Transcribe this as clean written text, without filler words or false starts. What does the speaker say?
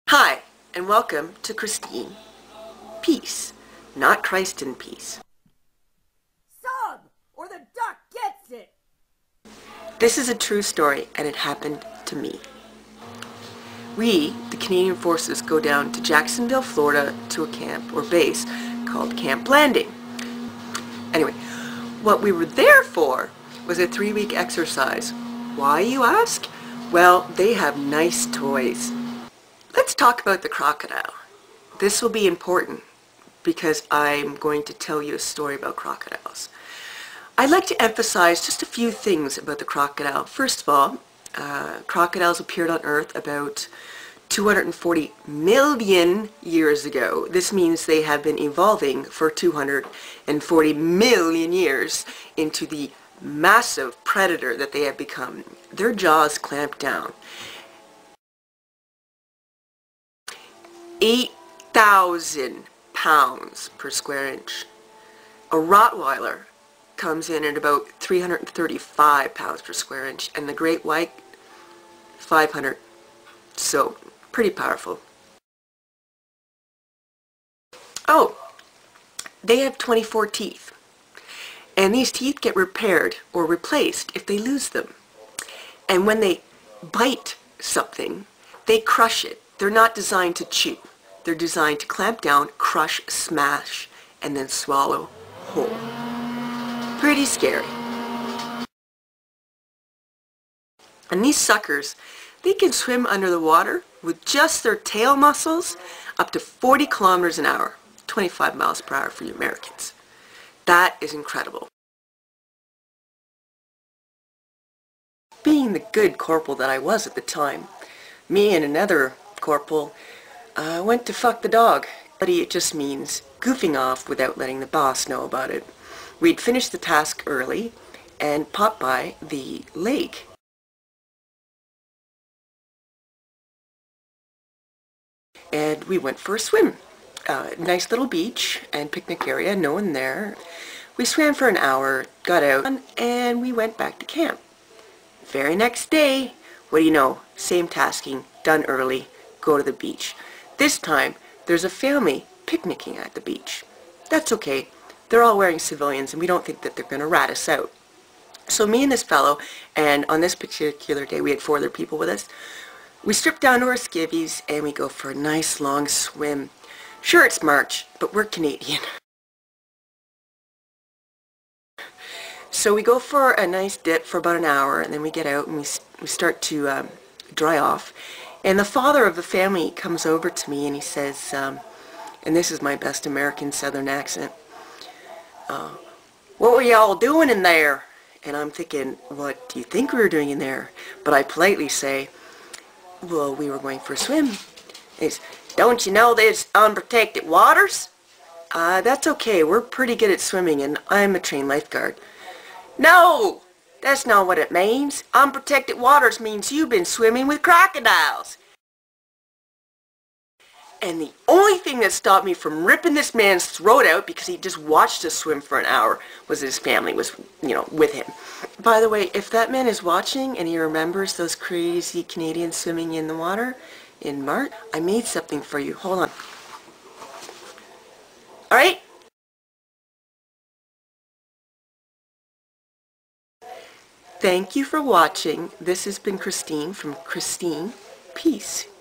Hi, and welcome to Christine. Peace, not Christ in peace. Sub, or the duck gets it! This is a true story, and it happened to me. We, the Canadian Forces, go down to Jacksonville, Florida, to a camp or base called Camp Landing. Anyway, what we were there for was a 3-week exercise. Why, you ask? Well, they have nice toys. Let's talk about the crocodile. This will be important because I'm going to tell you a story about crocodiles. I'd like to emphasize just a few things about the crocodile. First of all, crocodiles appeared on Earth about 240 million years ago. This means they have been evolving for 240 million years into the massive predator that they have become. Their jaws clamp down. 8,000 pounds per square inch. A Rottweiler comes in at about 335 pounds per square inch, and the Great White, 500. So, pretty powerful. Oh, they have 24 teeth. And these teeth get repaired or replaced if they lose them. And when they bite something, they crush it. They're not designed to chew. They're designed to clamp down, crush, smash, and then swallow whole. Pretty scary. And these suckers, they can swim under the water with just their tail muscles up to 40 kilometers an hour, 25 miles per hour for you Americans. That is incredible. Being the good corporal that I was at the time, me and another corporal went to fuck the dog. But it just means goofing off without letting the boss know about it. We'd finished the task early and popped by the lake. And we went for a swim. Nice little beach and picnic area, no one there. We swam for an hour, got out, and we went back to camp. Very next day, what do you know, same tasking, done early, go to the beach. This time, there's a family picnicking at the beach. That's okay. They're all wearing civilians, and we don't think that they're going to rat us out. So me and this fellow, and on this particular day we had 4 other people with us, we strip down to our skivvies and we go for a nice long swim. Sure, it's March, but we're Canadian. So we go for a nice dip for about an hour, and then we get out and we start to dry off. And the father of the family comes over to me and he says, and this is my best American Southern accent, "What were y'all doing in there?" And I'm thinking, what do you think we were doing in there? But I politely say, well, we were going for a swim. And he says, "Don't you know there's unprotected waters?" That's okay, we're pretty good at swimming and I'm a trained lifeguard. "No, that's not what it means. Unprotected waters means you've been swimming with crocodiles." And the only thing that stopped me from ripping this man's throat out, because he just watched us swim for an hour, was his family was, with him. By the way, if that man is watching and he remembers those crazy Canadians swimming in the water in March, I made something for you. Hold on. All right? Thank you for watching. This has been Christine from Christine. Peace.